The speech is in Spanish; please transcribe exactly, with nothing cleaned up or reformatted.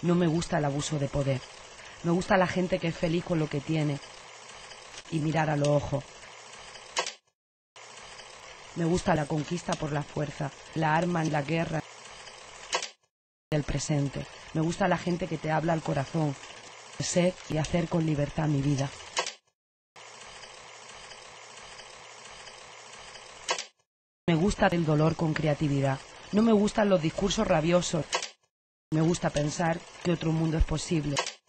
No me gusta el abuso de poder. Me gusta la gente que es feliz con lo que tiene y mirar a los ojos. Me gusta la conquista por la fuerza, la arma en la guerra del presente. Me gusta la gente que te habla al corazón, ser y hacer con libertad mi vida. Me gusta el dolor con creatividad. No me gustan los discursos rabiosos. Me gusta pensar que otro mundo es posible.